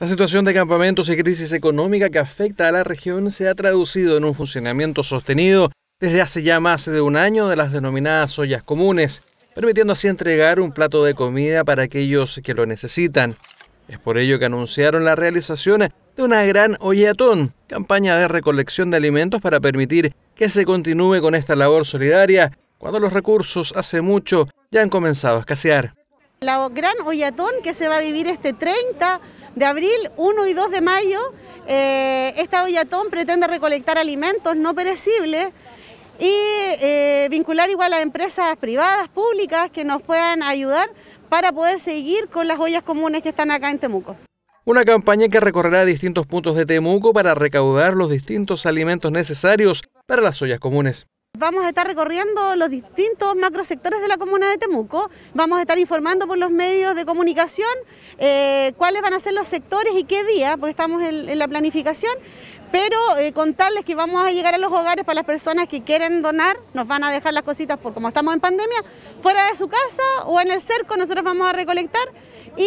La situación de campamentos y crisis económica que afecta a la región se ha traducido en un funcionamiento sostenido desde hace ya más de un año de las denominadas ollas comunes, permitiendo así entregar un plato de comida para aquellos que lo necesitan. Es por ello que anunciaron la realización de una gran ollatón, campaña de recolección de alimentos para permitir que se continúe con esta labor solidaria cuando los recursos hace mucho ya han comenzado a escasear. La gran ollatón que se va a vivir este 30 de abril, 1 y 2 de mayo, esta ollatón pretende recolectar alimentos no perecibles y vincular igual a empresas privadas, públicas, que nos puedan ayudar para poder seguir con las ollas comunes que están acá en Temuco. Una campaña que recorrerá distintos puntos de Temuco para recaudar los distintos alimentos necesarios para las ollas comunes. Vamos a estar recorriendo los distintos macrosectores de la comuna de Temuco, vamos a estar informando por los medios de comunicación cuáles van a ser los sectores y qué día, porque estamos en la planificación, pero contarles que vamos a llegar a los hogares para las personas que quieren donar, nos van a dejar las cositas, por como estamos en pandemia, fuera de su casa o en el cerco, nosotros vamos a recolectar y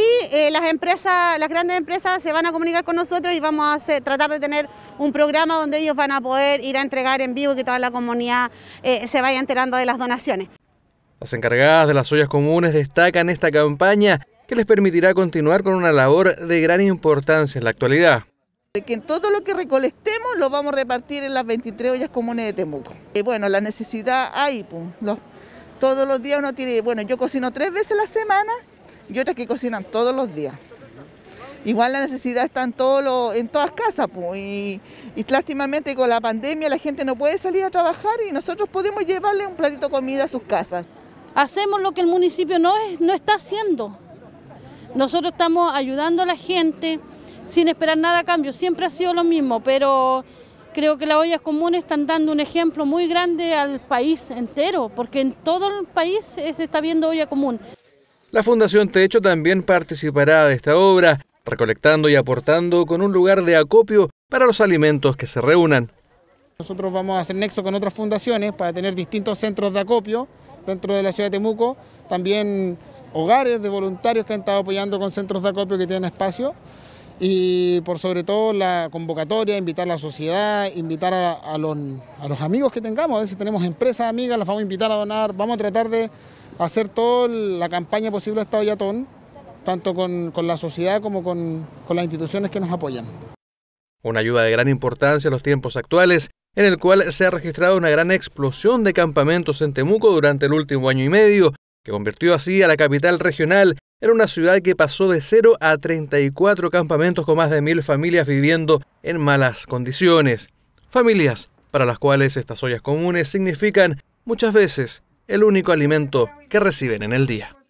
las grandes empresas se van a comunicar con nosotros y vamos a tratar de tener un programa donde ellos van a poder ir a entregar en vivo y que toda la comunidad se vaya enterando de las donaciones. Las encargadas de las ollas comunes destacan esta campaña que les permitirá continuar con una labor de gran importancia en la actualidad. Que todo lo que recolectemos lo vamos a repartir en las 23 ollas comunes de Temuco. Bueno, la necesidad hay, pues, todos los días uno tiene, bueno, yo cocino 3 veces a la semana y otras que cocinan todos los días. Igual la necesidad está en todas casas, pues, y lástimamente con la pandemia la gente no puede salir a trabajar y nosotros podemos llevarle un platito de comida a sus casas. Hacemos lo que el municipio no está haciendo. Nosotros estamos ayudando a la gente sin esperar nada a cambio, siempre ha sido lo mismo, pero creo que las ollas comunes están dando un ejemplo muy grande al país entero, porque en todo el país se está viendo olla común. La Fundación Techo también participará de esta obra, recolectando y aportando con un lugar de acopio para los alimentos que se reúnan. Nosotros vamos a hacer nexo con otras fundaciones para tener distintos centros de acopio dentro de la ciudad de Temuco, también hogares de voluntarios que han estado apoyando con centros de acopio que tienen espacio. Y por sobre todo la convocatoria, invitar a la sociedad, invitar a los amigos que tengamos. A veces tenemos empresas amigas, las vamos a invitar a donar, vamos a tratar de hacer toda la campaña posible de esta ollatón, tanto con la sociedad como con las instituciones que nos apoyan. Una ayuda de gran importancia en los tiempos actuales, en el cual se ha registrado una gran explosión de campamentos en Temuco durante el último año y medio, que convirtió así a la capital regional en una ciudad que pasó de 0 a 34 campamentos con más de 1000 familias viviendo en malas condiciones. Familias para las cuales estas ollas comunes significan muchas veces el único alimento que reciben en el día.